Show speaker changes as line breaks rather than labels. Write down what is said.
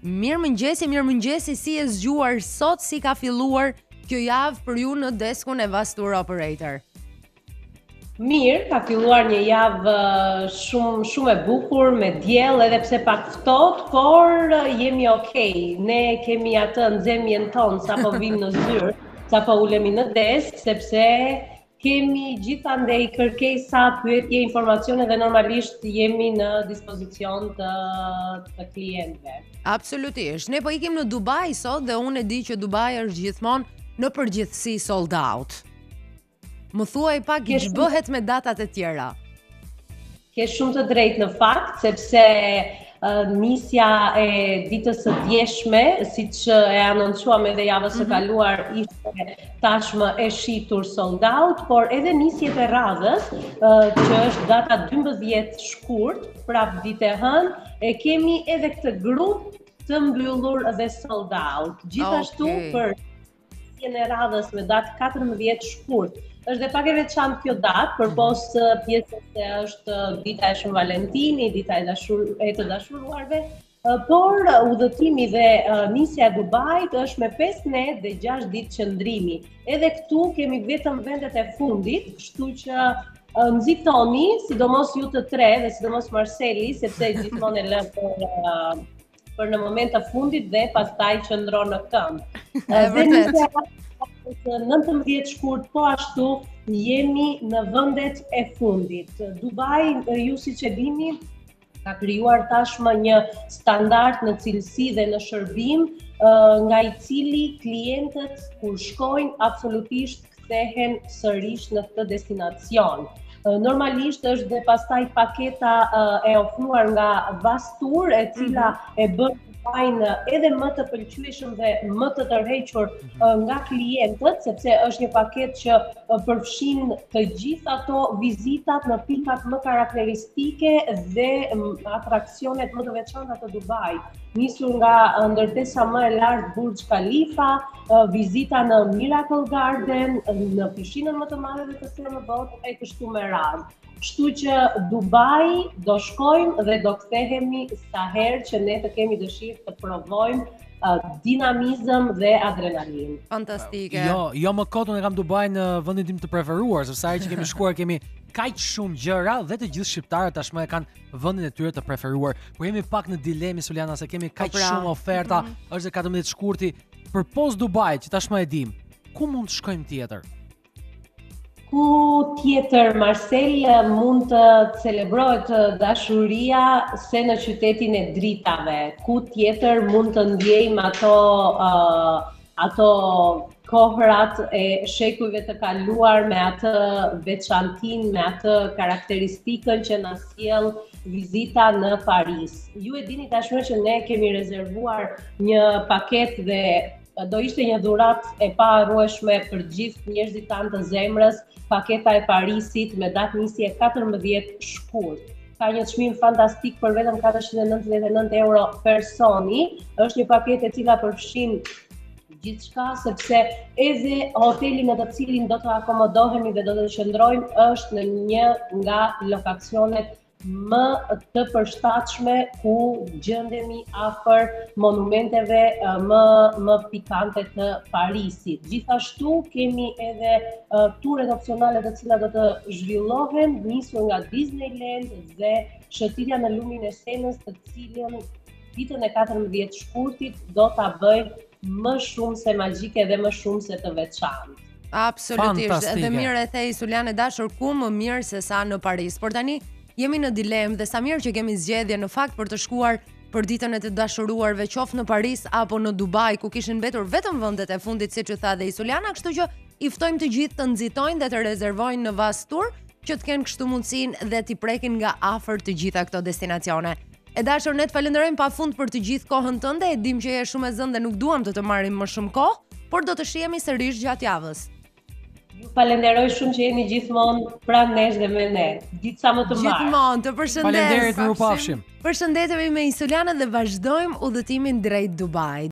Mirëmëngjesi, si e zgjuar sot, si ka filluar kjo javë për ju në deskun e Vas Tour Operator?
Mirë, ka filluar një javë shumë e bukur, me diell, edhe pse pak ftohtë, por jemi okay. Ne kemi atë nxemjen tonë sapo vim në zyrë, sapo ulemi në desk, sepse kemi gjithandej kërkesa, pyetje, informacione dhe normalisht jemi në dispozicion të klientëve.
Absolutisht. Ne po ikim në Dubai sot dhe unë e di që Dubai është gjithmonë në përgjithësi sold out. Më thuaj pak ç'bëhet me datat e tjera.
Ke shumë të drejtë në fakt, sepse nisja e ditës së djeshme, siç e anoncuam edhe javës së kaluar, ishte tashmë e shitur sold out, por edhe nisjet e radhës, që është data 12 shkurt, prap ditë e hënë, e kemi edhe këtë grup të mbyllur dhe sold out. Gjithashtu për nisjen e radhës me datë 14 shkurt, është dhe pak e veçantë kjo datë, përpos pjesës se është dita e Shënvaletinit, dita e të dashuruarve, por udhëtimi dhe nisja e Dubait është me 5 net dhe 6 ditë qëndrimi. Edhe këtu kemi vetëm vendet e fundit, kështu që nxitoni, sidomos ju të tre dhe sidomos Marseli, sepse gjithmonë e lë për në moment të fundit dhe pastaj qëndron në këmbë. Dhe nisja 19 shkurt, po ashtu jemi në vendet e fundit. Dubai, ju siç e dini, ka krijuar tashmë një standard në cilësi dhe në shërbim, nga i cili klientët kur shkojnë absolutisht kthehen sërish në këtë destinacion. Normalisht është dhe pastaj paketa e ofruar nga Vas Tour, e cila e bën edhe më të pëlqyeshëm dhe më të tërhequr nga klientët, sepse është një paketë që përfshin të gjithë ato vizitat në pikat më karakteristike dhe atraksionet më të veçanta të Dubait. Nisur nga ndërtesa më e lartë Burj Khalifa, vizita në Miracle Garden, në pishinën më të madhe dhe të thellë në botë, e kështu me radhë. Kështu që Dubai do shkojmë dhe do kthehemi sa herë që ne të kemi dëshirë të provojmë dinamizëm dhe adrenalin.
Fantastike.
Jo më kot, unë e kam Dubai në vendin tim të preferuar, sepse ai që kemi shkuar kemi kaq shumë gjëra dhe të gjithë shqiptarët tashmë e kanë vendin e tyre të preferuar. Por jemi pak në dilemë, Isuljana, se kemi kaq shumë oferta, është 14 shkurti përpos Dubai, që tashmë e dim. Ku mund të shkojmë tjetër?
Ku tjetër, Marsel, mund të celebrohet dashuria se në qytetin e dritave. Ku tjetër mund të ndjejmë ato kohrat e shekujve të kaluar me atë veçantin, me atë karakteristikën që na sjell vizita në Paris. Ju e dini tashmë që ne kemi rezervuar një paketë dhe do ishte një dhuratë e paharrueshme për gjithë njerëzit tanë të zemrës, paketa e Parisit me datë nisje 14 shkurt. Ka një çmim fantastik për vetëm 499 euro personi. Është një paketë e cila përfshin gjithçka, sepse edhe hoteli në të cilin do të akomodohemi dhe do të qëndrojmë është në një nga lokacionet më të përshtatshme ku gjendemi afër monumenteve më pikante të Parisit. Gjithashtu kemi edhe turet opsionale të cilat do të zhvillohen nisur nga Disneyland dhe shëtitja në lumin e Senës, të cilën ditën e 14 shkurtit do ta bëjë më shumë se magjike dhe më shumë se të veçantë.
Absolutisht. Dhe mirë e the, Isuljana e dashur, ku më mirë se sa në Paris. Por tani jemi në dilemë dhe sa mirë që kemi zgjedhje në fakt për të shkuar për ditën e të dashuruarve, qoftë në Paris apo në Dubai, ku kishin mbetur vetëm vendet e fundit, siç u tha dhe Isuljana, kështu që i ftojmë të gjithë të nxitojnë dhe të rezervojnë në Vas Tour, që të kenë kështu mundësinë dhe t'i prekin nga afër të gjitha këto destinacione. E dashur, ne të falenderojmë pafund për të gjithë kohën tënde, e dim që je shumë e zënë dhe nuk duam të marrim më shumë kohë, por do të shihemi sërish gjatë javës.
Ju falenderoj shumë që jeni gjithmonë pranë nesh dhe me ne. Ditë sa më të mirë.
Gjithmonë, të përshëndes.
Faleminderit, mirupafshim.
Përshëndetemi me Isuljana dhe vazhdojmë udhëtimin drejt Dubai.